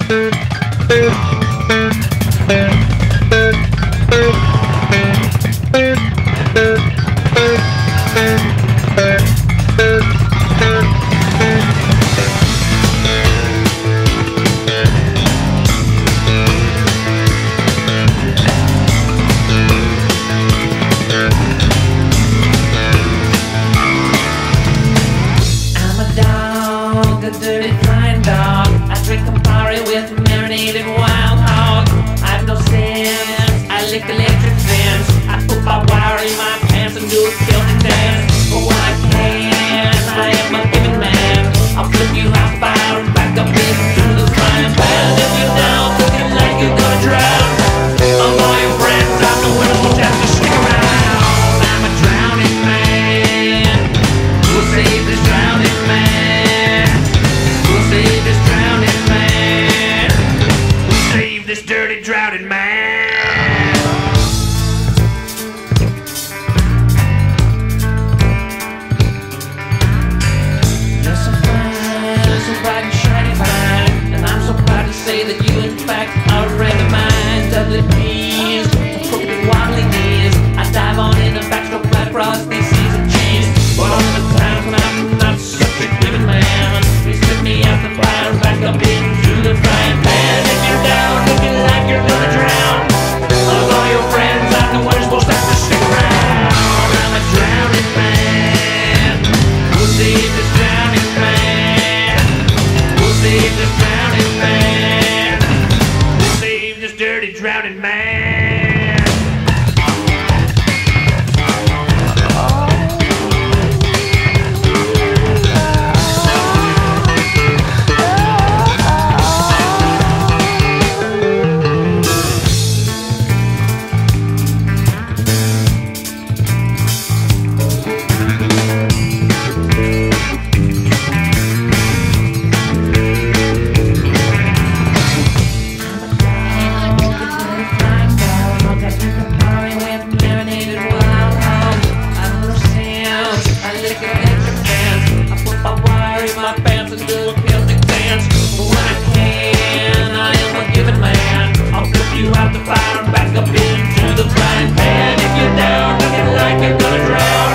A dirty flying dog. I drink Campari with marinated wild hog. I've no sense, I lick electric fence. I put my wire in my pants and do a Celtic dance. But when I can, I am a giving man. I'll flip you out fire and back up into the frying pan. If you're down, looking like you're gonna drown, of all your friends, I'm the one who'll have to stick around. I'm a drowning man. Who'll save this drowning man? Save this drowning man. Save this dirty drowning man. You're so fine, so bright and shiny fine, and I'm so proud to say that you in fact are a friend of mine. Doubly pleased, crooked wobbly knees, I dive on in the backstroke right across these seas of cheese. But on the times when I'm not such a giving man, please spit me out the fire and back up into the frying pan. If you're down, looking like you're gonna drown, of all your friends, I'm the one who's supposed to have to stick around. I'm a drowning man. We'll save this drowning man. We'll save this drowning man. We'll save this dirty drowning man. My pants and do a Celtic dance. But when I can, I am a giving man. I'll flip you out the fire and back up into the frying pan. If you're down, looking like you're gonna drown,